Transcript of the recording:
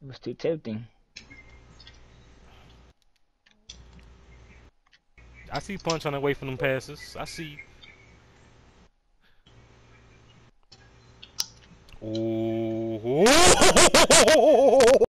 It was too tempting. I see Punch on the way from them passes. I see. Ooh.